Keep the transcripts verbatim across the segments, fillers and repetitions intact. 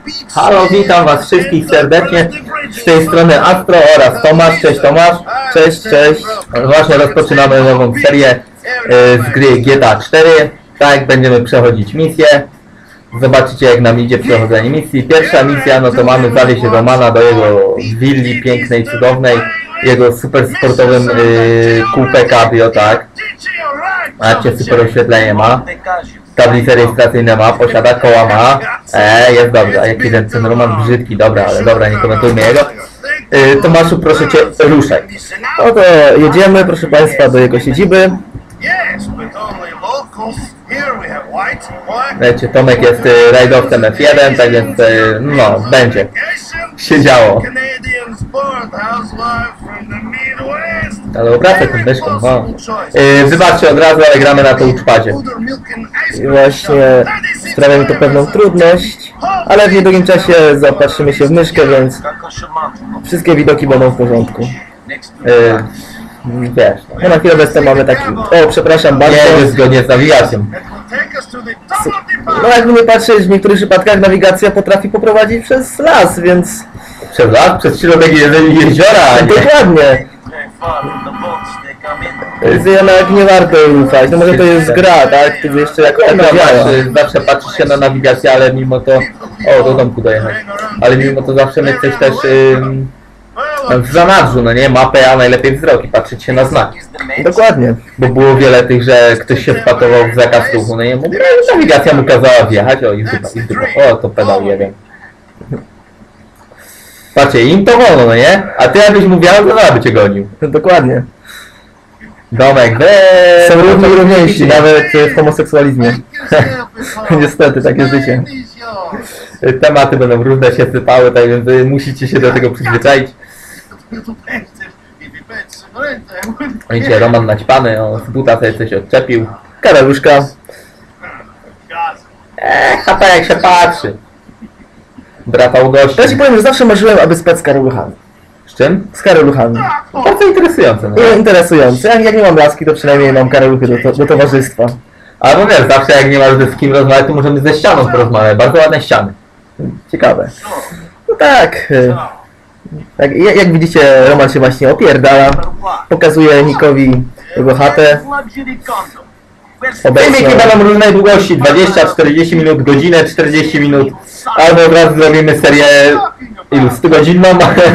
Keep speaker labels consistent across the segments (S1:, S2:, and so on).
S1: Halo, witam was wszystkich serdecznie. Z tej strony Astro oraz Tomasz. Cześć Tomasz.
S2: Cześć, cześć.
S1: Właśnie rozpoczynamy nową serię y, z gry G T A cztery. Tak, będziemy przechodzić misję. Zobaczycie, jak nam idzie przechodzenie misji. Pierwsza misja, no to mamy zawieźć Romana do jego willi pięknej, cudownej. Jego super sportowym y, kółpę cabrio, tak. Macie super oświetlenie ma. Tablice rejestracyjne ma, posiada koła ma. Eee, jest dobrze. A jaki ten, ten Roman brzydki, dobra, ale dobra, nie komentujmy jego. Yy, Tomaszu, proszę cię, ruszaj.
S2: No to jedziemy, proszę Państwa, do jego siedziby.
S1: Wiecie, Tomek jest y, rajdowcem F jeden, tak więc y, no, będzie się działo. Ale obracaj tą myszką, no. Yy, wybaczcie od razu, ale gramy na touchpadzie.
S2: I właśnie sprawia mi to pewną trudność, ale w niedługim czasie zaopatrzymy się w myszkę, więc wszystkie widoki będą w porządku.
S1: Yy, wiesz, no.
S2: No na chwilę obecną mamy taki... O, przepraszam bardzo.
S1: Nie, jest zgodnie z nawigacją.
S2: No jakby nie patrzeć, w niektórych przypadkach nawigacja potrafi poprowadzić przez las, więc...
S1: Przez las, przez środek je jeziora, a nie.
S2: Dokładnie. Więc jednak nie warto ufać, no może to jest gra, tak? Tu jeszcze jako
S1: No,
S2: taka działa.
S1: zawsze, zawsze patrzy się na nawigację, ale mimo to... O, do domku dojechać. Ale mimo to zawsze mieć coś też ym, w zanadrzu, no nie? Mapę, a najlepiej wzrok i patrzeć się na znaki.
S2: Dokładnie.
S1: Bo było wiele tych, że ktoś się wpatował w zakaz ruchu, no nie? Mówię, nawigacja mu kazała wjechać, o i chyba, i chyba. O, to pedał jeden. Patrzcie, im to wolno, no nie? A ty jakbyś mu wjechał, to by cię gonił.
S2: Dokładnie.
S1: Domek, weee,
S2: Są równi i równiejsi, nawet w homoseksualizmie. Niestety, takie życie.
S1: Tematy będą różne się sypały, tak więc wy musicie się do tego przyzwyczaić. Widzicie, Roman naćpany, on z buta sobie coś odczepił.
S2: Karaluszka.
S1: Eee, chata jak się patrzy. Bratał gości.
S2: Ja ci powiem, że zawsze marzyłem, aby spać z karoluchami.
S1: Z czym?
S2: Z karoluchami.
S1: Bardzo interesujące, no.
S2: I interesujące. Jak, jak nie mam laski, to przynajmniej mam karaluchy do, to, do towarzystwa.
S1: Albo wiesz, zawsze jak nie masz z kim rozmawiać, to możemy ze ścianą porozmawiać. Bardzo ładne ściany.
S2: Ciekawe. No tak. y, Jak, jak jak widzicie, Roman się właśnie opierdala. Pokazuje Nikowi jego chatę.
S1: Filmiki będą różnej długości, dwadzieścia czterdzieści minut, godzinę, czterdzieści minut. Albo od razu zrobimy serię ilu? sto godzinną?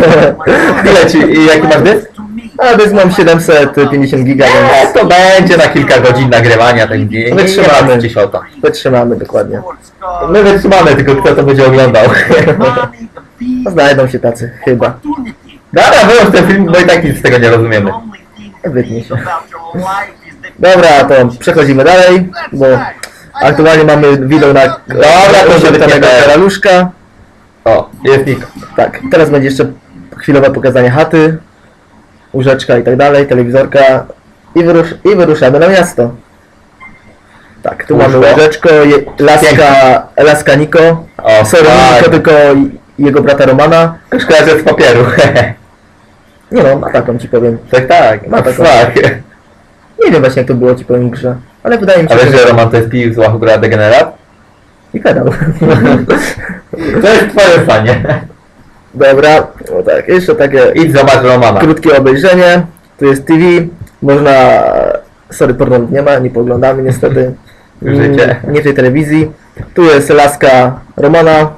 S1: Ile ci, i jaki masz dysk?
S2: A dysk mam siedemset pięćdziesiąt giga,
S1: Eee,
S2: więc
S1: to będzie na kilka godzin nagrywania, tak nie, nie, nie
S2: Wytrzymamy.
S1: martwcie się o to.
S2: wytrzymamy dokładnie.
S1: My wytrzymamy, tylko kto to będzie oglądał.
S2: Znajdą się tacy, chyba.
S1: Dobra, wyłącz ten film, bo i tak nic z tego nie rozumiemy.
S2: Wytnie się. Dobra, to przechodzimy dalej, bo aktualnie mamy widok na
S1: Dobra, to się
S2: wypytanego
S1: wytniemy.
S2: karaluszka.
S1: O, jest Niko.
S2: Tak, teraz będzie jeszcze chwilowe pokazanie chaty, łóżeczka i tak dalej, telewizorka i, wyrusz i wyruszamy na miasto. Tak, tu mamy
S1: Łóżko.
S2: łóżeczko, je, laska, laska Niko,
S1: O,
S2: sorry,
S1: tak.
S2: Niko, tylko i- jego brata Romana.
S1: Szkoda, z papieru.
S2: Nie no, ma taką ci powiem.
S1: Tak, tak,
S2: Ma
S1: no
S2: taką.
S1: tak.
S2: Nie wiem właśnie jak to było ci powiem w grze, ale wydaje mi się,
S1: A wiesz, że Roman to jest pił z łachu gra degenerat?
S2: i pedał.
S1: To jest twoje zdanie.
S2: Dobra, no tak, jeszcze takie
S1: Idź zobacz Romana.
S2: krótkie obejrzenie. Tu jest T V, można... Sorry, porno nie ma, nie poglądamy niestety.
S1: Życie.
S2: Mm, Nie w tej telewizji. Tu jest laska Romana.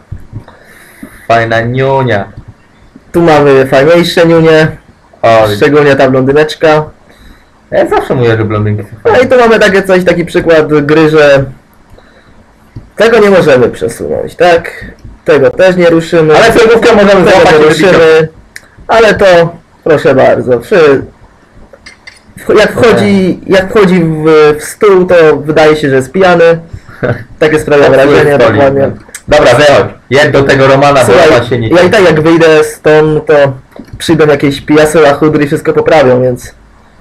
S1: Fajna niunia.
S2: Tu mamy fajniejsze niunie,
S1: O,
S2: szczególnie ta blondyneczka.
S1: ja zawsze mówię, że blondynki są
S2: No
S1: fajne.
S2: i tu mamy takie coś, taki przykład gry, że tego nie możemy przesunąć, tak? Tego też nie ruszymy.
S1: Ale cegłówkę możemy
S2: tego
S1: złapać
S2: nie
S1: i
S2: ruszymy. Ale to, proszę bardzo, przy... w- jak wchodzi, jak wchodzi w, w stół, to wydaje się, że jest pijany. Takie sprawia wrażenie, dokładnie.
S1: Dobra, wychodź. Jedź do tego Romana, bo Roman
S2: Słuchaj,
S1: się nie
S2: ja i tak jak wyjdę stąd, to przyjdą jakieś pijasy, chudry i wszystko poprawią, więc...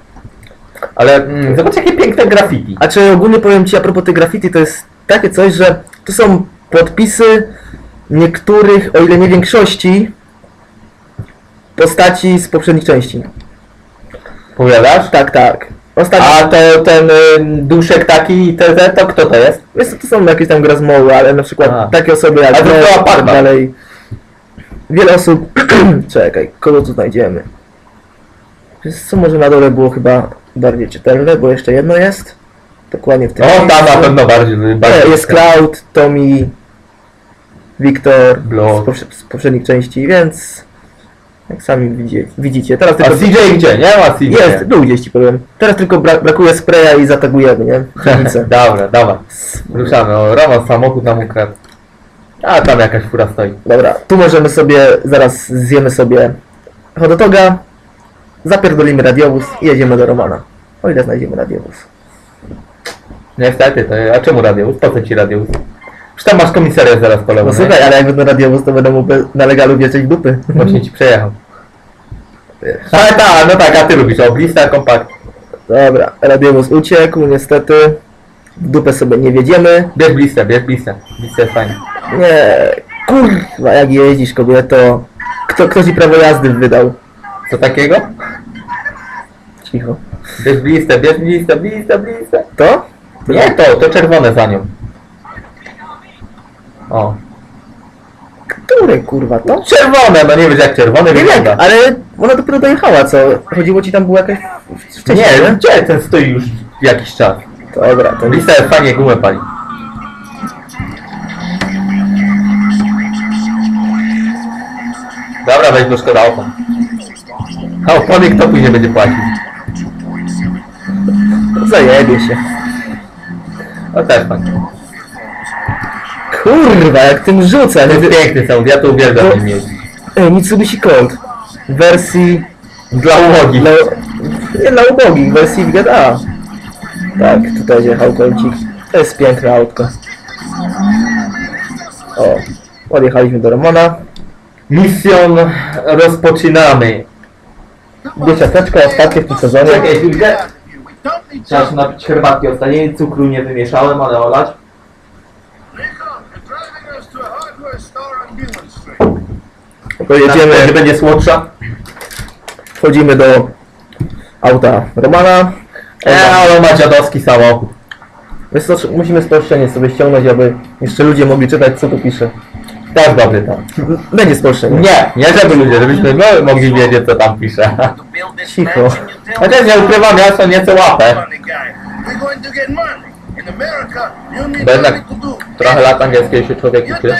S1: Ale mm, zobacz jakie piękne graffiti.
S2: A czy ogólnie powiem Ci a propos tych graffiti, to jest takie coś, że tu są podpisy niektórych, o ile nie większości, postaci z poprzednich części.
S1: Powiadasz?
S2: Tak, tak. Ostatnio...
S1: A to ten y, duszek taki, te, te, to kto to jest?
S2: Wiesz co, to są jakieś tam grazmoły, ale na przykład
S1: A.
S2: takie osoby jak
S1: A to
S2: Greg
S1: była
S2: i tak
S1: Parma.
S2: dalej. Wiele osób... Czekaj, kogo tu znajdziemy? Wiesz co, może na dole było chyba bardziej czytelne, bo jeszcze jedno jest. Dokładnie w tym
S1: O, tam na
S2: miejscu.
S1: pewno bardziej. bardziej
S2: Nie, jest Cloud, Tommy, Wiktor
S1: Blok.
S2: z, poprze- z poprzednich części, więc jak sami widzicie, widzicie teraz
S1: A
S2: tylko...
S1: C J gdzie? Nie ma C J.
S2: Jest, był gdzieś ci powiem. Teraz tylko bra- brakuje spraya i zatagujemy, nie? Granicę.
S1: Dobra, dawaj. Ruszamy. O, Roman samochód nam ukradł. A tam jakaś fura stoi.
S2: Dobra, tu możemy sobie, zaraz zjemy sobie hot doga, zapierdolimy radiowóz i jedziemy do Romana. O ile znajdziemy radiowóz.
S1: Niestety, to, a czemu radiowóz? Po co ci radiowóz? Już tam masz komisariat zaraz po lewo,
S2: No
S1: nie?
S2: słuchaj, ale jak będę radiowóz, to będę mógł na legalu wierzyć dupy.
S1: Właśnie ci przejechał. Ale tak, no tak, a ty lubisz oblista, kompakt.
S2: Dobra, radiowóz uciekł, niestety. W dupę sobie nie wiedziemy.
S1: Bierz blistę, bierz blistę. Blistę jest fajna.
S2: Nie, kurwa, jak jeździsz, kobieto. Kto, kto ci prawo jazdy wydał?
S1: Co takiego?
S2: Cicho.
S1: Bierz blistę, bierz blistę, blistę, blistę.
S2: To?
S1: Nie to, to czerwone za nią. O.
S2: Które kurwa to?
S1: Czerwone, no nie wiesz jak czerwony
S2: Nie wiem,
S1: wygląda.
S2: ale ona dopiero dojechała, co? Chodziło ci tam było jakaś wcześniej,
S1: Nie, gdzie ten stoi już jakiś czas.
S2: Dobra, to
S1: Blista jest fajnie, gumę pali. Dobra, weź go, szkoda opon. A opony kto później będzie płacił?
S2: zajebie się.
S1: No też fajnie.
S2: Kurwa, jak tym rzuca,
S1: To
S2: nie?
S1: jest piękny sound, ja to uwielbiam
S2: No.
S1: w nim jeździć.
S2: Ej, Mitsubishi Colt. W wersji...
S1: Dla umogi.
S2: Dla, nie dla ubogich, w wersji w G T A. Tak, tutaj jechał Colcik. To jest piękne autko. O, odjechaliśmy do Romana.
S1: Misją rozpoczynamy.
S2: Dwie ciasteczka ostatnie w tym sezonie.
S1: Czekaj, chwilkę. Trzeba się napić herbatki ostatniej, cukru nie wymieszałem, ale olać.
S2: Pojedziemy,
S1: Nie będzie słodsza.
S2: wchodzimy do auta Romana.
S1: E, ale ma dziadowski samochód.
S2: Wiesz co, musimy spolszczenie sobie ściągnąć, aby jeszcze ludzie mogli czytać, co tu pisze.
S1: Tak dobry tam.
S2: Będzie spolszczenie.
S1: Nie, nie żeby ludzie, żebyśmy my mogli wiedzieć co tam pisze.
S2: Cicho.
S1: Chociaż nie ukrywam, ja co nieco łapę. Bo jednak trochę lat angielskiego się człowiek uczy.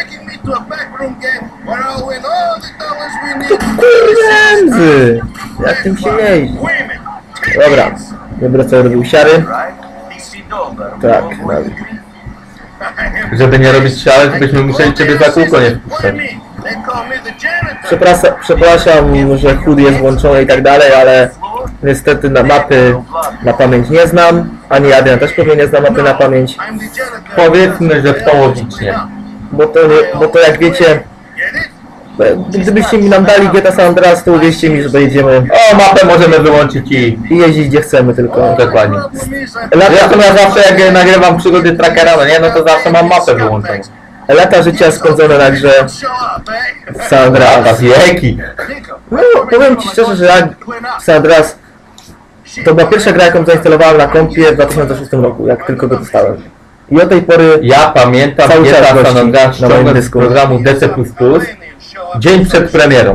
S2: Pieniędzy! Jak tym się jeździ? Dobra, nie będę sobie robił siary. Tak, no.
S1: Żeby nie robić siary, to byśmy musieli ciebie za kółko nie wpuszczać.
S2: Przepraszam, przepraszam, że chód jest włączony i tak dalej, ale niestety na mapy na pamięć nie znam. Ani Adrian też pewnie nie zna mapy na pamięć.
S1: Powiedzmy, że w połowicznie.
S2: Bo to, nie, bo to jak wiecie, gdybyście mi nam dali G T A San Andreas, to uwierzcie mi, że dojedziemy
S1: O, mapę możemy wyłączyć i...
S2: i jeździć gdzie chcemy tylko.
S1: Dokładnie.
S2: Lata,
S1: Ja to ja zawsze jak nagrywam przygody trackera, no nie, no to zawsze mam mapę wyłączoną.
S2: lata życia spędzone także w San
S1: Brata,
S2: Andreas.
S1: wieki.
S2: No, powiem ci szczerze, że jak w San Andreas to była pierwsza gra, jaką zainstalowałem na kompie w dwa tysiące szóstym roku, jak tylko go dostałem. I od tej pory
S1: Ja pamiętam
S2: Cały
S1: G T
S2: czas
S1: A San
S2: gości
S1: Andreas
S2: na moim
S1: ściągnąć z
S2: dysku.
S1: programu D C plus plus dzień przed premierą.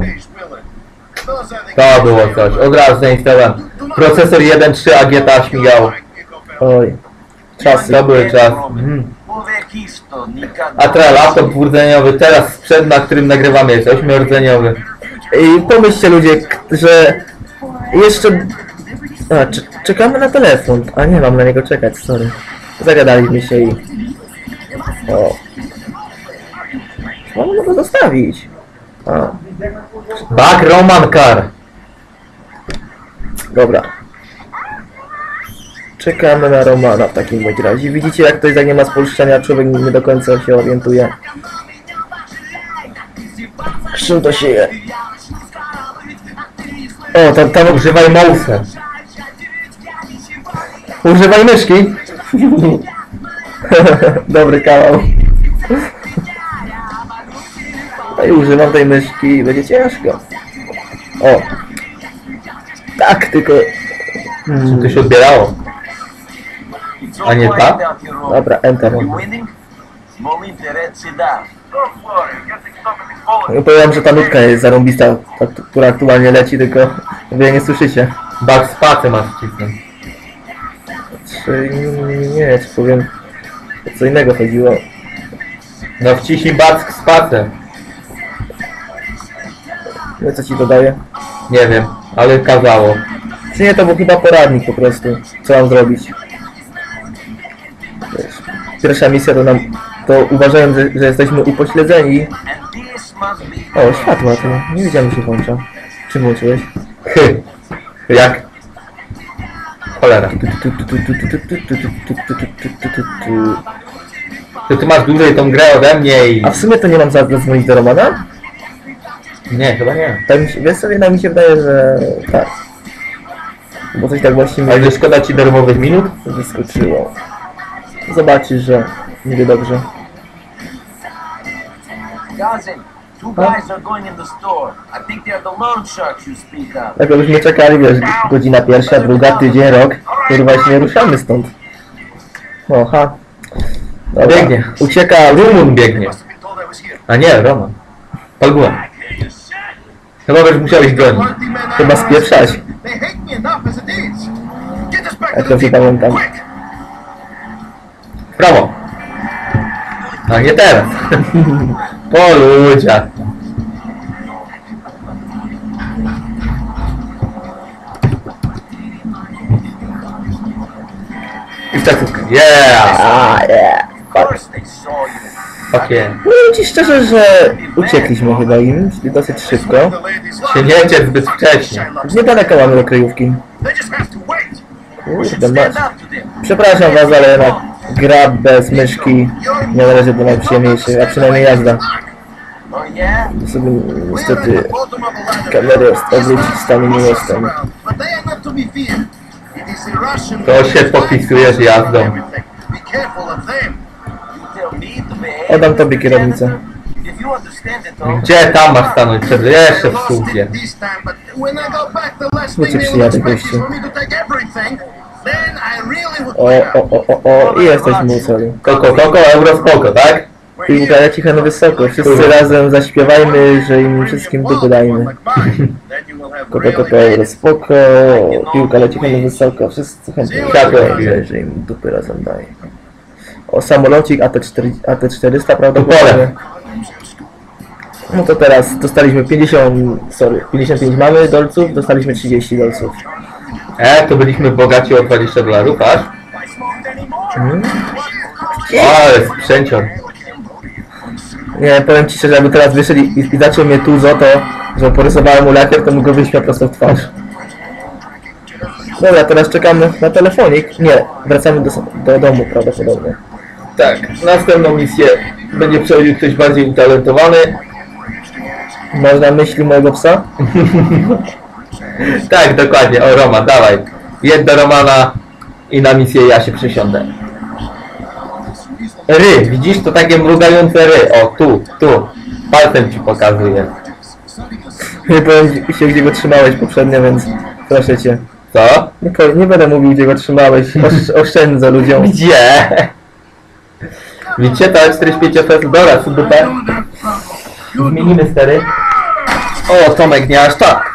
S1: To było coś. Od razu zainstalowałem. Procesor jeden trzy, a G T A śmigało.
S2: oj, czasy.
S1: To były czasy. Mhm. A teraz laptop dwurdzeniowy, teraz sprzęt, na którym nagrywamy jest ośmiordzeniowy.
S2: I pomyślcie ludzie, k- że jeszcze... A, cze- czekamy na telefon. A nie mam na niego czekać, sorry. Zagadaliśmy się i... O. Mam go zostawić. A,
S1: Back Roman Car.
S2: dobra. Czekamy na Romana w takim bądź razie. Widzicie, jak to jest, jak nie ma spolszczenia, człowiek nie do końca się orientuje. Z czym to się je? O, tam, tam
S1: Używaj mouse'a.
S2: używaj myszki. Dobry kawał. No i używam tej myszki i będzie ciężko. O. Tak, tylko
S1: Czym to się odbierało? A nie ta?
S2: Dobra, enter. No powiem, że ta nutka jest zarąbista, ta, która aktualnie leci, tylko wy jej nie słyszycie.
S1: Back spacę masz wcisnąć.
S2: Czy nie, nie, czy powiem, o co innego chodziło.
S1: No wciśnij back spacę.
S2: No co ci dodaje?
S1: Nie wiem, ale kazało.
S2: Czy nie, to był chyba poradnik po prostu, co mam zrobić. Wiesz, pierwsza misja to nam, to uważałem, że, że jesteśmy upośledzeni. O, światła to, nie wiedziałem, że się włącza. Czy włączyłeś?
S1: Chy. Jak? Cholera. To ty masz dłużej tą grę ode mnie i...
S2: A w sumie to nie mam za- zadzwonić do Romana?
S1: Nie, chyba nie.
S2: Tak mi się, wiesz sobie, tak mi się wydaje, że tak. Bo coś tak właściwie
S1: Ale nie szkoda ci darmowych minut?
S2: wyskoczyło. Zobaczysz, że nie dobrze.
S3: Cousin, two guys are going in the store. I think they're the loan sharks you speak of.
S2: Tak jakbyśmy czekali, wiesz, godzina pierwsza, druga, tydzień, rok, to właśnie nie ruszamy stąd. Oha. Dobra.
S1: Biegnie.
S2: Ucieka
S1: Rumun biegnie. A nie, Roman. Palgułem. Chyba będziesz musiałeś gonić.
S2: Chyba spieprzać. Jak to się pamiętam.
S1: W prawo. A nie teraz. Po ludziach. I w taksówkę. Yeah!
S2: A, yeah.
S3: Of course they saw you.
S1: Fuck yeah.
S2: Powiem ci szczerze, że uciekliśmy chyba im dosyć szybko.
S1: Się nie cię zbyt wcześnie.
S2: Niedaleko mamy do kryjówki.
S3: They just have to wait. We should
S2: Kurde,
S3: stand
S2: mać.
S3: up to them.
S2: Przepraszam was, ale jednak gra bez myszki nie należy do najprzyjemniejszych, a przynajmniej jazda.
S3: Oh yeah?
S2: To sobie niestety kamery obrócić w stanie nie jestem.
S1: To się podpisujesz jazdą.
S3: You tell me to behave.
S2: Oddam tobie kierownicę.
S3: If you understand it though.
S1: Gdzie tam masz stanąć? Przed jeszcze w słupie.
S2: Słuchajcie, przyjadę gościu. O, o, o, o, o, i jesteśmy u celu.
S1: Koko, koko, euro spoko, tak?
S2: Piłka leci na wysoko. Wszyscy razem zaśpiewajmy, że im wszystkim dupy dajmy. Koko, koko, euro spoko. Piłka leci na wysoko. Wszyscy chętnie
S1: Światło.
S2: że, że im dupy razem daje. O, samolocik A T czterdzieści, A T czterysta
S1: Pole.
S2: prawdopodobnie. No to teraz dostaliśmy pięćdziesiąt, sorry, pięćdziesiąt pięć mamy dolców, dostaliśmy trzydzieści dolców.
S1: E, to byliśmy bogaci o dwadzieścia dolarów, aż?
S2: Mhm.
S1: Ale sprzęcior.
S2: Nie, powiem ci szczerze, jakby teraz wyszedł i, i zaczął mnie tuzo, to, że porysowałem mu lakier, to bym go wyśmiał prosto w twarz. Dobra, teraz czekamy na telefonik. Nie, wracamy do, do domu prawdopodobnie.
S1: Tak, następną misję będzie przechodził ktoś bardziej utalentowany.
S2: Masz na myśli mojego psa?
S1: Tak, dokładnie. O, Roman, dawaj. Jedź do Romana i na misję ja się przesiądę. Ry, widzisz? To takie mrugające ry. O, tu, tu. Palcem ci pokazuję.
S2: Nie powiem się, gdzie go trzymałeś poprzednio, więc proszę cię.
S1: Co?
S2: Nie, powiem, nie będę mówił, gdzie go trzymałeś. Osz, oszczędzę ludziom.
S1: Gdzie? Widzicie? To czterdzieści pięć F S. Dobra, super. Zmienimy stery. O, Tomek, nie aż tak.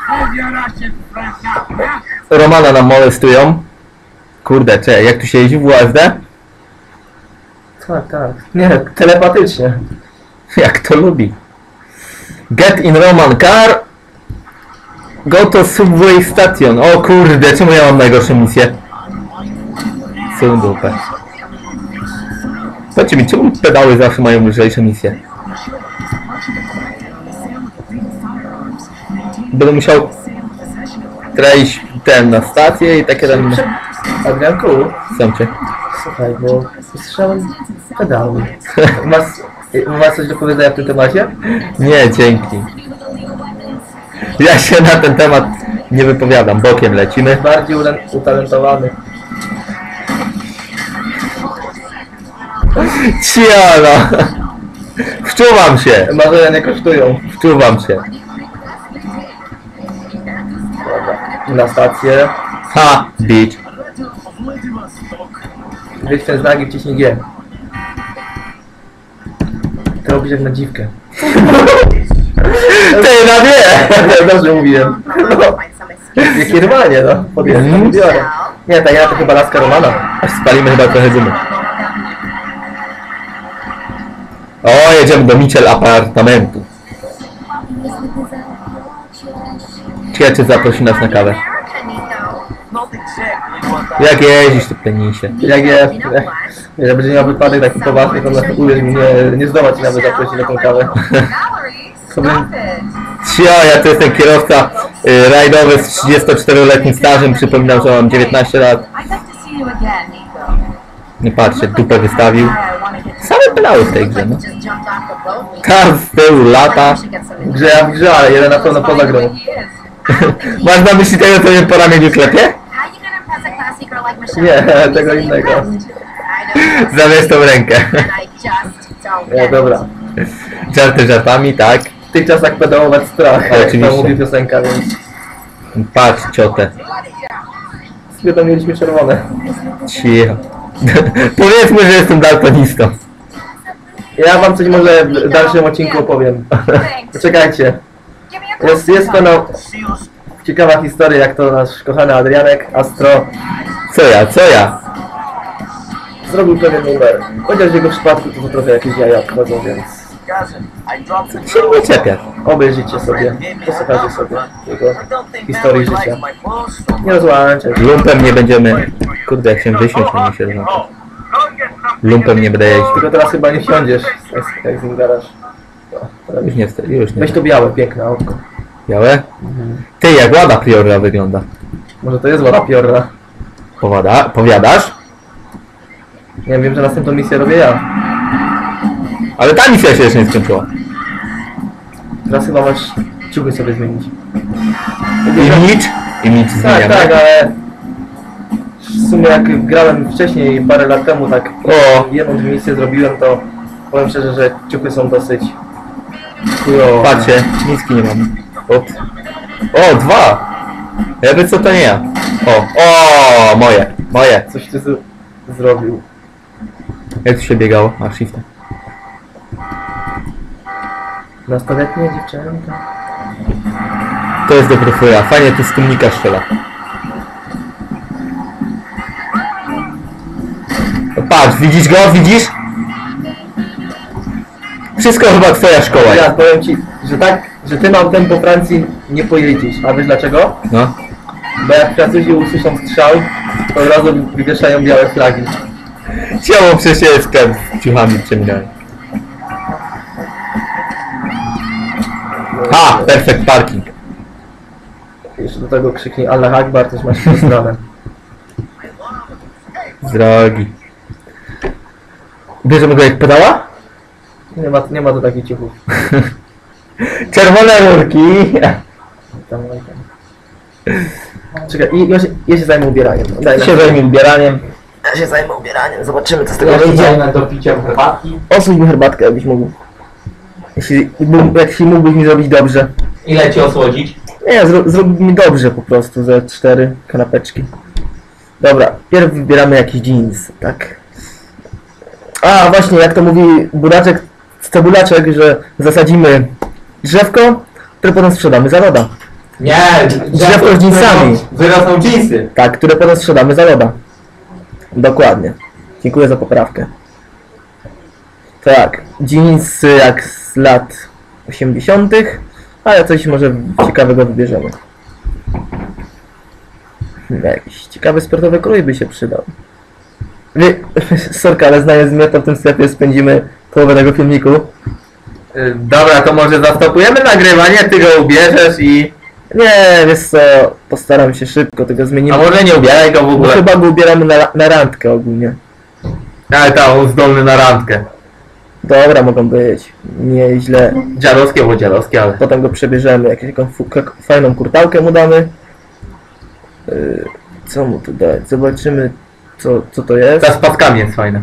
S1: Romana nam molestują. Kurde, cze, jak tu się jeździ w U S D?
S2: Tak, tak. Nie, telepatycznie.
S1: Jak to lubi. Get in Roman car. Go to Subway Station. O kurde, czemu ja mam najgorsze misje? Co dupę. Powiedzcie mi, czemu pedały zawsze mają lżejsze misje? Będę musiał traić ten na stację i takie tam...
S2: Adrianku,
S1: Sam cię.
S2: słuchaj, bo usłyszałem pedały. Masz, masz coś do powiedzenia w tym temacie?
S1: Nie, dzięki. Ja się na ten temat nie wypowiadam, bokiem lecimy.
S2: Bardziej utalentowany.
S1: Ciano! Wczuwam się!
S2: Marzenia nie kosztują.
S1: Wczuwam się.
S2: Dobra. Na stację.
S1: Ha, bitch.
S2: Weź ten znak i wciśnij G. To robisz jak na dziwkę.
S1: Ty na wie!
S2: Dobrze mówiłem. No, jak normalnie, no. Podjeżdżam,
S1: Mm.
S2: biorę. Nie, ta ja to chyba laska Romana.
S1: Aż spalimy chyba trochę dymu. O, jedziemy do Mitchell apartamentu. Ciekawe, czy zaprosi nas na kawę.
S3: Not exactly what I
S1: Jak jeździsz, ty penisie?
S2: Jak jest, jak, jak będzie miał wypadek taki poważny, to nas uwierz mi, nie, nie zdoła ci nawet zaprosić na tą kawę.
S1: Cio, ja to jestem kierowca y, rajdowy z trzydziestoczteroletnim stażem. Przypominam, że mam dziewiętnaście lat. Nie patrzcie, dupę wystawił. Same pedały w tej grze, no. Kar z tyłu lata.
S2: Grze ja w grze, ale jeden na pewno poza grą.
S1: Masz na myśli tego, co mnie po ramieniu klepie?
S2: Nie, tego innego.
S1: Zabierz tą rękę.
S2: Nie, dobra.
S1: Żarty żartami, tak.
S2: W tych czasach pedałować strach, jak
S1: Oczywiście.
S2: to mówi piosenka, więc
S1: Patrz, ciotę.
S2: sobie to mieliśmy czerwone.
S1: Cicho. Powiedzmy, że jestem daltonistą.
S2: Ja wam coś może w dalszym odcinku opowiem. Poczekajcie. Jest, jest pewna ciekawa historia, jak to nasz kochany Adrianek Astro
S1: Co ja, co ja?
S2: zrobił pewien numer. Chociaż w jego przypadku to, to trochę jakieś jaja odchodzą, więc
S3: cousin. I dropped the
S1: Się nie czepia.
S2: obejrzyjcie sobie, posłuchajcie sobie jego
S3: I don't think
S2: historii
S3: Natalie
S2: życia.
S3: likes my clothes so
S2: Nie rozłączaj.
S1: Lumpem nie będziemy... Kurde, jak się wyśmieć, to mi się rozłącza. Lumpem nie będę jeździć.
S2: Tylko teraz chyba nie wsiądziesz, jak, jak z nim gadasz. No, teraz
S1: Już nie, wsta- już nie.
S2: weź to białe, piękne autko.
S1: Białe? Ty, jak Łada Priora wygląda.
S2: Może to jest Łada Piorna.
S1: Powada, powiadasz?
S2: Nie wiem, że następną misję robię ja.
S1: Ale ta misja się jeszcze nie skończyła.
S2: Teraz chyba masz ciuchy sobie zmienić.
S1: I nic? I nic
S2: Tak,
S1: zmieniamy.
S2: tak, ale w sumie jak grałem wcześniej, parę lat temu, tak
S1: O.
S2: jedną dwie misję zrobiłem, to powiem szczerze, że ciuchy są dosyć chujowe.
S1: Patrzcie, niski nie mam. Ups. O, dwa! Jakby co to nie ja. O, o, moje, moje.
S2: Coś ty z- zrobił.
S1: Jak tu się biegało? A, shiftem.
S2: Nastoletnie dziewczęta.
S1: To jest dobry fuja. Fajnie tu z tłumnika strzela. O, patrz, widzisz go? Widzisz? Wszystko chyba twoja szkoła
S2: Ja
S1: jest.
S2: powiem ci, że tak, że tym autem po Francji nie pojedziesz. A wiesz dlaczego?
S1: No.
S2: Bo jak Francuzi usłyszą strzał, to od razu wywieszają białe flagi.
S1: Ciało przecież jest sklep z ciuchami przeminąłem. Ha! Perfect parking.
S2: Jeszcze do tego krzyknij Allah Akbar, też masz stronę.
S1: Z drogi. Bierzemy go jak pedała?
S2: Nie ma, nie ma do takich ciuchów.
S1: Czerwone rurki.
S2: Tam, tam. Czekaj, i ja się, ja się zajmę ubieraniem. Daj
S1: Się zajmie ubieraniem.
S2: Ja się zajmę ubieraniem, zobaczymy co z tego
S1: Ja
S2: wyjdzie.
S1: idziemy do picia herbatki.
S2: Osuń mi herbatkę, jakbyś mógł. Jeśli, mógł- jeśli mógłbyś mi zrobić dobrze.
S1: Ile ci osłodzić?
S2: Nie, zrób, zrób mi dobrze po prostu, ze cztery kanapeczki. Dobra, pierw wybieramy jakiś jeans, tak. A, właśnie, jak to mówi buraczek, cebulaczek, że zasadzimy drzewko, które potem sprzedamy za loda.
S1: Nie,
S2: Drzewko z jeansami.
S1: Wyrosną jeansy.
S2: Tak, które potem sprzedamy za loda. Dokładnie. Dziękuję za poprawkę. Tak, jeansy jak z lat osiemdziesiątych, ale coś może ciekawego wybierzemy. Jakiś ciekawy sportowy krój by się przydał. Wie, sorka, ale znając mnie, to w tym sklepie spędzimy połowę tego filmiku.
S1: Dobra, to może zastopujemy nagrywanie, ty go ubierzesz i...
S2: Nie, wiesz co, postaram się szybko, tego zmienimy.
S1: A może nie ubieraj go w
S2: Bo
S1: ogóle.
S2: chyba go ubieramy na, na randkę ogólnie.
S1: Ale tam zdolny na randkę.
S2: Dobra, mogą być. Nieźle.
S1: Dziadowskie, bo dziadowskie, ale...
S2: Potem go przebierzemy, jakąś taką fu- kak- fajną kurtałkę mu damy. Yy, co mu tu dać? Zobaczymy, co, co to jest.
S1: Ta z paskami jest fajna.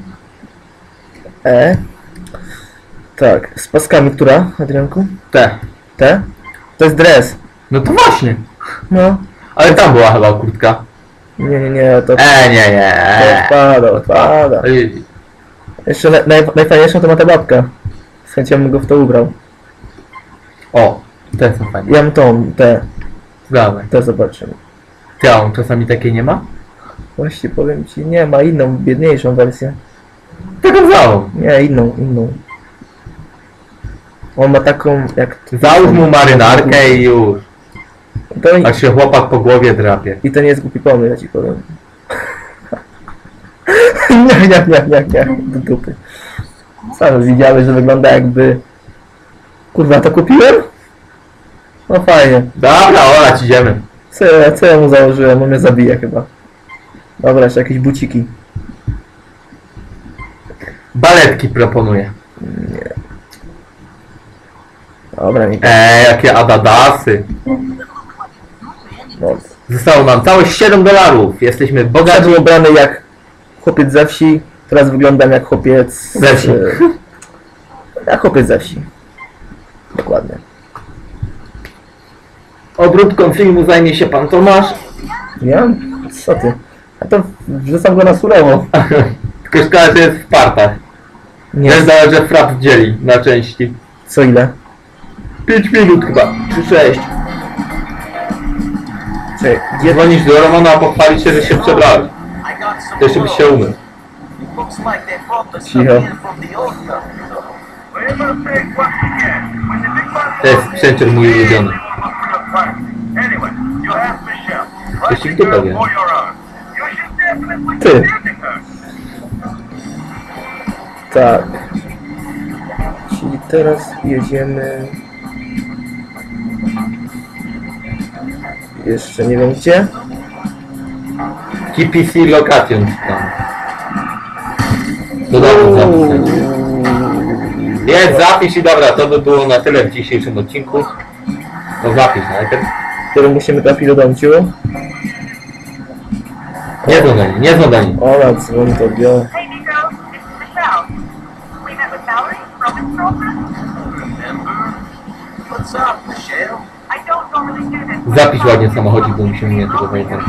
S2: E. Tak, z paskami, która, Adrianku?
S1: Te.
S2: Te? To jest dres.
S1: No to właśnie.
S2: No.
S1: A Ale tam była chyba kurtka.
S2: Nie, nie, nie, to,
S1: E, nie, nie.
S2: to
S1: E.
S2: odpada, odpada.
S1: Ej,
S2: Jeszcze naj, naj, najfajniejsza to ma ta babka. Z chęcią bym go w to ubrał.
S1: O, te są fajne.
S2: Ja mam tą, te,
S1: Dawaj.
S2: te zobaczymy.
S1: Ty, a on czasami takiej nie ma?
S2: Właśnie powiem ci, nie, ma inną, biedniejszą wersję.
S1: Taką samą.
S2: Nie, inną, inną. On ma taką, jak...
S1: Załóż mu marynarkę i już.
S2: To i,
S1: Aż się chłopak po głowie drapie.
S2: I to nie jest głupi pomysł, ja ci powiem. nie, nie, nie, nie, nie, do dupy. Sam widziałeś, że wygląda jakby... Kurwa, to kupiłem? No fajnie.
S1: Dobra, olać, idziemy.
S2: Co, ja- co ja mu założyłem? On mnie zabije chyba. Dobra, jeszcze jakieś buciki.
S1: Baletki proponuję.
S2: Dobra, nie.
S1: Eee, jakie adadasy.
S2: No.
S1: Zostało nam całe siedem dolarów. Jesteśmy
S2: Ja
S1: bogaci.
S2: był ubrany jak chłopiec ze wsi, teraz wyglądam jak chłopiec...
S1: Ze wsi.
S2: e, Jak chłopiec ze wsi. Dokładnie.
S1: Obróbką filmu zajmie się pan Tomasz.
S2: Ja? Co ty? Ja to wrzucam go na surowo.
S1: Tylko szkoda, że jest w partach.
S2: Nie,
S1: Też zależy, że frat dzieli na części.
S2: co ile?
S1: pięć minut chyba, czy sześć.
S2: Czekaj, gdzie...
S1: Dzwonisz do Romana, a pochwalić się, że się przebrałeś.
S3: I got some
S1: To jeszcze byś się umył.
S3: Looks like they brought the
S2: Cicho.
S3: stuff in from the old company.
S1: To jest sprzęcior mój ulubiony.
S4: Anyway, you have Michelle.
S1: Jeśli w dupę wie.
S4: For your own. You should definitely
S2: Ty.
S4: visit her.
S2: Tak. Czyli teraz jedziemy... Jeszcze nie wiem gdzie.
S1: T P C Location czy tam. No dobra, zapisać. Jest zapis i dobra, to by było na tyle w dzisiejszym odcinku. No zapis najpierw.
S2: Który musimy trafić do domciu.
S1: Nie dzwonię, nie dzwonię.
S2: Ola, dzwoni to biorę.
S5: Hey Nico, it's Michelle. We met with Valerie, Roman's girlfriend.
S3: Remember? What's up, Michelle?
S5: I don't normally do this.
S1: Zapisz ładnie samochodzik, bo musimy mieć tego pamiętać.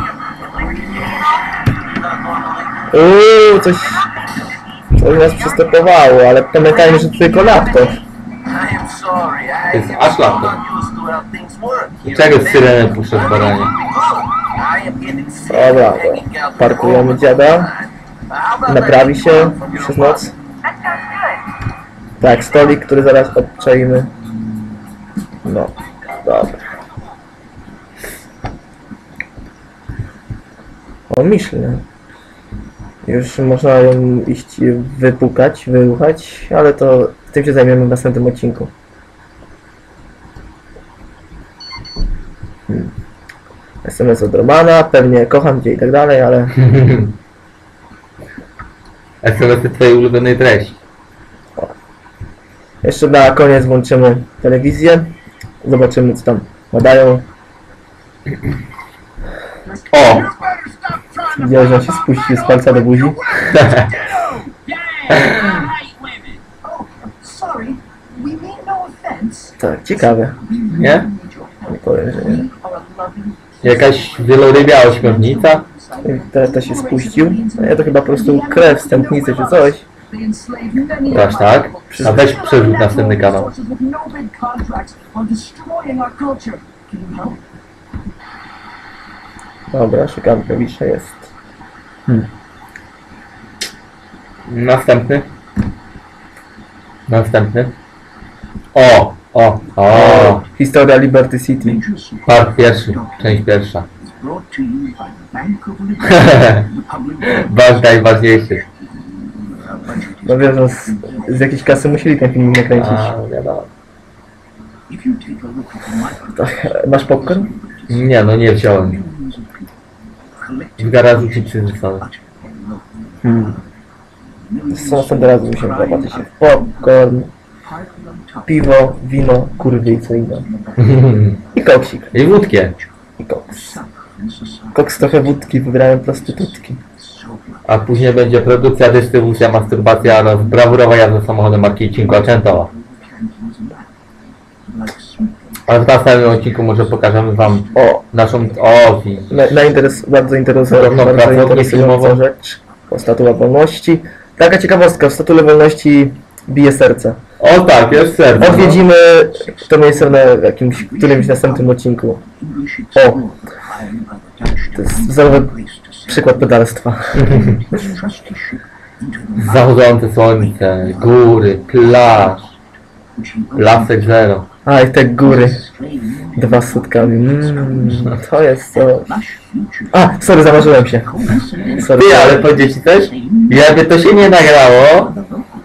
S2: Uuu, coś... Coś nas przystopowało, ale pamiętajmy, że to tylko laptop.
S3: I am sorry. I
S1: It's
S3: am
S1: us
S3: so
S1: laptop.
S3: not used to how things work.
S1: I czego z syrenę puszczę w baranie?
S3: I am getting sick
S2: Dobra,
S3: of hanging out
S2: parkujemy
S3: with
S2: dziada.
S3: How about
S2: Naprawi
S3: that
S2: się
S3: info from your
S2: przez noc.
S5: That sounds good.
S2: Tak, stolik, który zaraz obczajmy. No, dobra. O, Michelin. Już można ją iść wypukać, wyruchać, ale to tym się zajmiemy w następnym odcinku. Hmm. S M S od Romana, pewnie kocham cię i tak dalej, ale
S1: S M S-y twojej ulubionej treści.
S2: jeszcze na koniec włączymy telewizję. Zobaczymy co tam nadają.
S1: O!
S2: Widziałem, że on się spuścił z palca do buzi.
S6: Sorry, we mean no offense.
S2: Tak, ciekawe.
S1: Nie?
S2: Nie powiem, że nie.
S6: We are a loving,
S1: Jakaś wielorybia ośmiornica?
S2: I teraz to się spuścił. No nie, to chyba po prostu krew z tętnicy czy coś.
S6: they enslave many
S1: Aż tak? A weź przerzuć następny kanał.
S6: sources with no big contracts on destroying our culture. Can you help?
S2: Dobra, szukam klawisza, jest. Hmm.
S1: Następny. Następny. O! O! O!
S2: Historia Liberty City.
S6: Dangerous
S1: Part pierwszy, część pierwsza.
S6: brought to you by the Bank of Liberty.
S1: Wasz najważniejszy.
S2: No wiesz, no z, z jakiejś kasy musieli ten film nakręcić.
S1: A, wiadomo.
S6: If you take a look at my
S2: Tak, masz popcorn?
S1: Nie, no nie wziąłem.
S6: millions of people collected
S1: W garażu ci przyniosłem.
S2: Hmm. Co następnym razem musimy zobaczyć. Popcorn, piwo, wino, kurwy i co innego. I koksik.
S1: I wódkę.
S2: I koks. Koks trochę wódki, wybrałem prostytutki.
S1: A później będzie produkcja, dystrybucja, masturbacja oraz brawurowa jazda samochodem marki Cinquecento. Ale w następnym odcinku może pokażemy wam
S2: O,
S1: naszą... O, widzisz.
S2: na, na interes, bardzo interesująca,
S1: Podobno
S2: bardzo
S1: pracownię
S2: interesująca
S1: filmową.
S2: rzecz. O, Statua Wolności. Taka ciekawostka, w Statule Wolności bije serce.
S1: O tak, jest serce.
S2: Odwiedzimy to miejsce na jakimś, którymś następnym odcinku. O, to jest wzorowy przykład pedalstwa.
S1: Zachodzące słońce, góry, plaż, lasek zero.
S2: A, i te góry. Dwa z sutkami. Mm, to jest coś. A, sorry, zamarzyłem się. Sorry.
S1: Ty, ale powiedzieć ci coś? Jakby to się nie nagrało,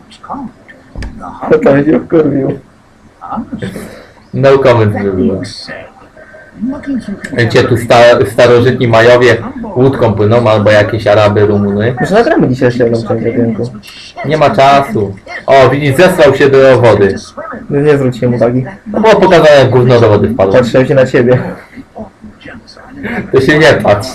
S2: To mnie wkurwił.
S1: no comment by było. Wiecie, tu sta starożytni Majowie łódką płyną, albo jakieś Araby, Rumuny.
S2: Może nagramy dzisiaj jeszcze jedną część odcinka.
S1: Nie ma czasu. O, widzisz, zesłał się do wody.
S2: Nie, nie zwróciłem uwagi.
S1: No było pokazane, jak gówno do wody wpadło.
S2: Patrzyłem się na ciebie.
S1: To się nie patrz.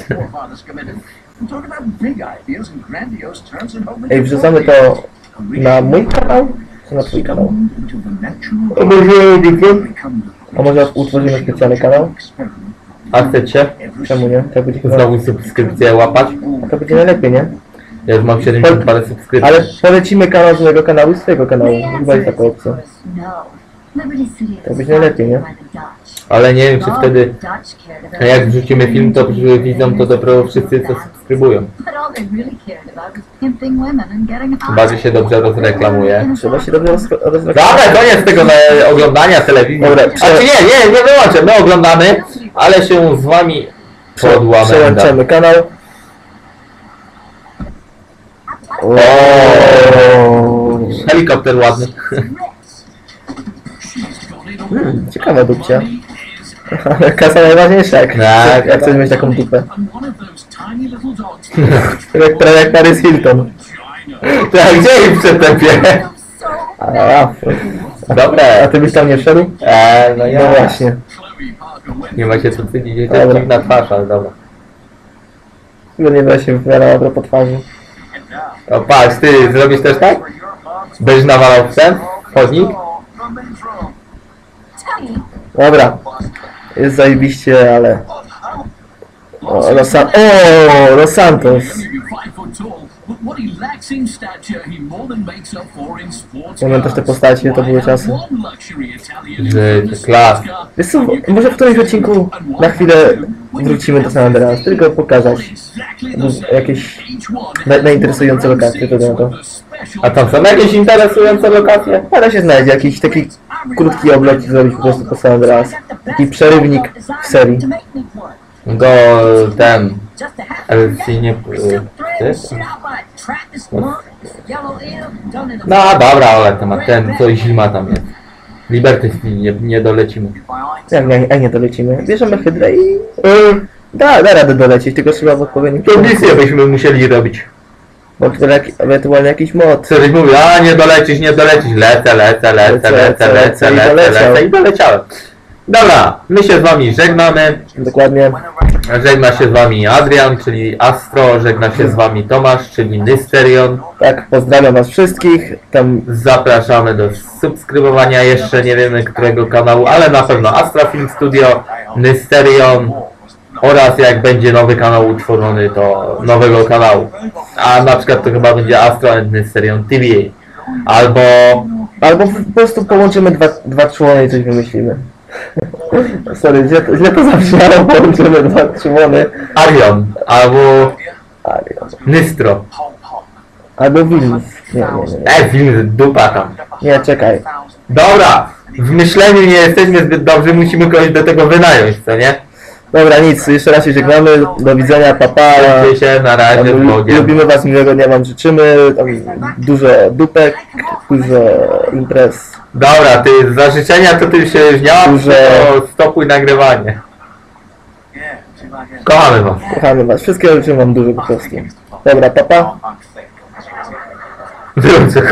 S2: Ej, wrzucamy to na mój kanał? Czy na twój kanał?
S1: A może
S2: A może utworzymy specjalny kanał?
S1: A chcecie
S2: Czemu nie? To będzie chyba...
S1: znowu subskrypcję łapać?
S2: To będzie najlepiej, nie?
S1: Ja już mam siedemdziesiąt parę subskrypcji.
S2: Ale polecimy kanał z mojego kanału i z twojego kanału. Chyba jest taka opcja.
S5: To będzie najlepiej, nie?
S1: Ale nie wiem, czy wtedy, jak wrzucimy film, to widzą to dopiero wszyscy, co subskrybują. Chyba, że się dobrze rozreklamuje.
S2: Trzeba się dobrze roz- rozreklamować.
S1: Dobra, koniec tego na oglądania telewizji.
S2: Dobra,
S1: A czy nie, nie, nie wyłączę, my oglądamy, ale się z wami podłamęda.
S2: Przełączamy kanał.
S1: O, helikopter ładny.
S2: Hmm, ciekawa dupcia. Ale kasa najważniejsza, jak,
S1: Tak.
S2: jak chcesz mieć taką dupę. Jak, prawie jak Paris Hilton.
S1: Tak, gdzie im przetępie?
S2: A, a, a
S1: Dobre.
S2: ty byś tam nie wszedł?
S1: Eee, no ja.
S2: No właśnie.
S1: Nie ma się co wstydzić, to
S2: Dobra.
S1: jest dziwna twarz, ale dobra.
S2: Tylko nie da się wymiana po twarzy.
S1: O, patrz, ty zrobisz też tak? Będziesz nawalał w ten chodnik?
S2: Dobra. Jest zajebiście, ale... O, Los, San- o, Los Santos. Pamiętasz te postacie, to były czasy.
S1: Że to klas.
S2: Wiesz co, może w którymś odcinku na chwilę wrócimy do San Andreas, tylko pokazać jakieś na, najinteresujące lokacje, to na to.
S1: A tam są jakieś interesujące lokacje?
S2: Ale się znajdzie jakiś taki krótki oblot i zrobić po prostu po San Andreas. Taki przerywnik w serii.
S1: Go ten... L C nie... Ty? No dobra, ale temat ten, co zima tam jest. Liberty nie, nie dolecimy.
S2: Jak nie, jak nie dolecimy? Bierzemy hydrę i... Yy, da, da radę dolecieć, tylko trzeba w odpowiednim
S1: To misję byśmy musieli robić.
S2: Bo ewentualnie jakiś mod.
S1: Co żeś mówił, a nie dolecisz, nie dolecisz, lecę, lecę, lecę, lecę, lecę, lecę, lecę i doleciałem. Dobra, my się z wami żegnamy.
S2: Dokładnie.
S1: Żegna się z wami Adrian, czyli Astro, żegna się z wami Tomasz, czyli Nysterion.
S2: Tak, pozdrawiam was wszystkich. Tam
S1: Zapraszamy do subskrybowania, jeszcze nie wiemy którego kanału, ale na pewno Astra Film Studio, Nysterion oraz jak będzie nowy kanał utworzony, to nowego kanału. A na przykład to chyba będzie Astro and Nysterion T V. Albo...
S2: albo po prostu połączymy dwa, dwa człony i coś wymyślimy. Sorry, źle, źle to zabrzmiało, połączymy dwa człony.
S1: Arion, albo
S2: Arion.
S1: Nystro.
S2: Albo Wilms. Nie, nie, nie.
S1: E, film dupa tam.
S2: Nie, czekaj.
S1: Dobra, w myśleniu nie jesteśmy zbyt dobrzy, musimy kogoś do tego wynająć, co nie?
S2: Dobra, nic, jeszcze raz się żegnamy. Do widzenia, papa.
S1: Trzymajcie się, na razie, z
S2: Tam,
S1: Bogiem.
S2: lubimy was, miłego dnia wam życzymy. Tam dużo dupek, dużo imprez.
S1: Dobra, ty za życzenia to ty się już nie mam,
S2: Duże-
S1: to stopuj nagrywanie. Kochamy was.
S2: Kochamy was. Wszystkiego życzę wam dużo po prostu. Dobra, papa.
S1: Wyłączę.